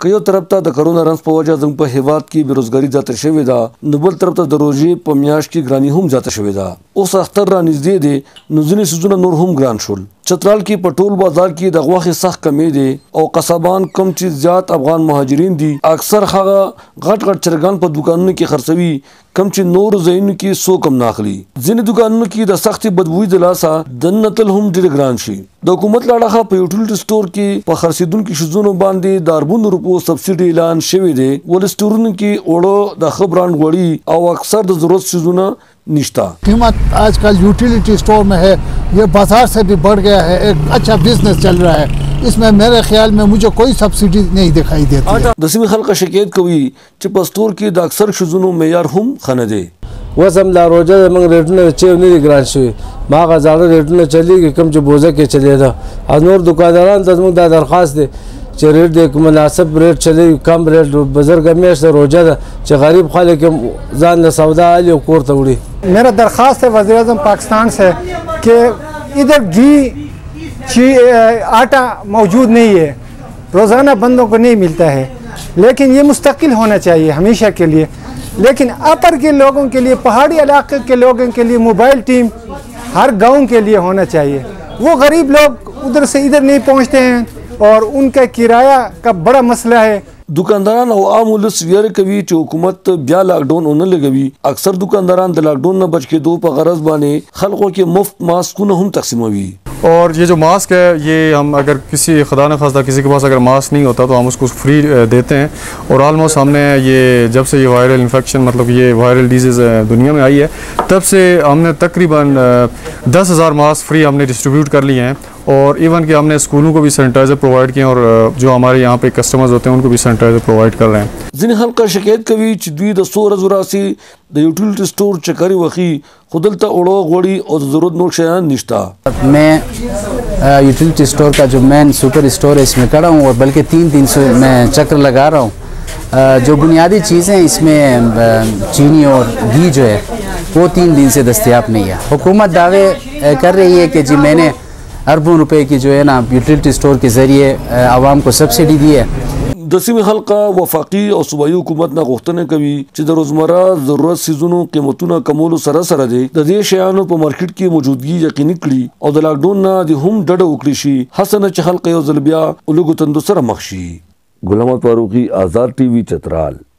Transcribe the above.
که یو طرف ته د کرونا رنځ په وجه زموږ په هیواد کې بیروزګاري زیاته شوې ده نو بل طرف ته د روژې په میاشت کې ګراني هم زیاته شوې ده اوس اختر را نږدې دی نو ځینې څیزونه نور هم ګران شول چترال کې په ټول بازار کې د غوښې سخت کمی دی او قصابان کم چې زیات افغان مهاجرین دي اکثر هغه غټ غټ چرګان په دکانونو کې خرڅوي کم چې نور ځایونو کې سو کم ناخلي ځینې دکانونو کې د سختې بدبویي د لاسه دننه تل هم ډېر ګران شي د حکومت له اړخه په یوټیلیټي سټور کې په خرڅېدونکو شیزونو باندې د اربونو روپو سبسایډي اعلان شوی دی ولې سټورونو کې اوړه د ښه برانډ غوړي او اکثر د ضرورت شیزونه निश्ता कीमत आजकल यूटिलिटी स्टोर में है ये बाजार से भी बढ़ गया है एक अच्छा बिजनेस चल रहा है इसमें मेरे ख्याल में मुझे कोई सब्सिडी नहीं दिखाई देती दसवीं खल्क शिकायत कोई چې په स्टोर کې د اکثر شزونو معیار هم خنه دی وسم لا روزه موږ ریټونه چې نه ګران شي ما غزاړه ریټونه چلیږي کم چې بوزه کې چلی دا نور دکانداران ته موږ د درخواست دی چې ریټ د مناسب ریټ چلی کم ریټ بزرګ میاشت روزه ده چې غریب خلک ځان له سودا علي کور ته وړي मेरा दरख्वास्त है वज़ीर आज़म पाकिस्तान से कि इधर घी आटा मौजूद नहीं है रोज़ाना बंदों को नहीं मिलता है लेकिन ये मुस्तकिल होना चाहिए हमेशा के लिए लेकिन अपर के लोगों के लिए पहाड़ी इलाके के लोगों के लिए मोबाइल टीम हर गांव के लिए होना चाहिए वो गरीब लोग उधर से इधर नहीं पहुंचते हैं और उनका किराया का बड़ा मसला है दुकानदारان او عام ولس ویره کوي چې حکومت بیا لاکډاون ونه لګوي اکثر دکانداران د لاکډاون نه بچ کېدو په غرض باندې خلکو کې مفت ماسکونه هم تقسیموي और ये जो मास्क है ये हम अगर किसी खुदा न खास्ता किसी के पास अगर मास्क नहीं होता तो हम उसको फ्री देते हैं और ऑलमोस्ट हमने ये जब से ये वायरल इन्फेक्शन मतलब ये वायरल डिजीज़ दुनिया में आई है तब से हमने तकरीबन 10,000 मास्क फ्री हमने डिस्ट्रीब्यूट कर लिए हैं और इवन कि हमने स्कूलों को भी सैनिटाइज़र प्रोवाइड किए और जो हमारे यहाँ पे कस्टमर्स होते हैं उनको भी सैनिटाइज़र प्रोवाइड कर रहे हैं ځینې خلک شکایت کوي چې دوی د څو ورځو راسي د یوټیلیټي سټور چکري وخی خو دلته اوړه غوړي او ضرورت نور شیان نشته मैं यूटिलिटी स्टोर का जो मेन सुपर स्टोर है इसमें खड़ा हूँ और बल्कि 3 दिन से मैं चक्कर लगा रहा हूँ जो बुनियादी चीज़ें इसमें चीनी और घी जो है वो 3 दिन से दस्तयाब नहीं है हुकूमत दावे कर रही है कि जी मैंने अरबों रुपए की जो है ना यूटिलिटी स्टोर के ज़रिए आवाम को सब्सिडी दी है د سیمې خلک وفاقي او صوبایي حکومت نه غوښتنه کوي چې د روزمره ضرورت سیزونو قیمتونه کمولو سره سره دی د دې شیانو په مارکیټ کې موجودګي یقیني کړي او د لاکډاون نه د هم ډډه وکړي شي حسنه چې خلک یو ځل بیا ولګو تندو سره مخ شي غلام فاروقي آزاد ټي وي چترال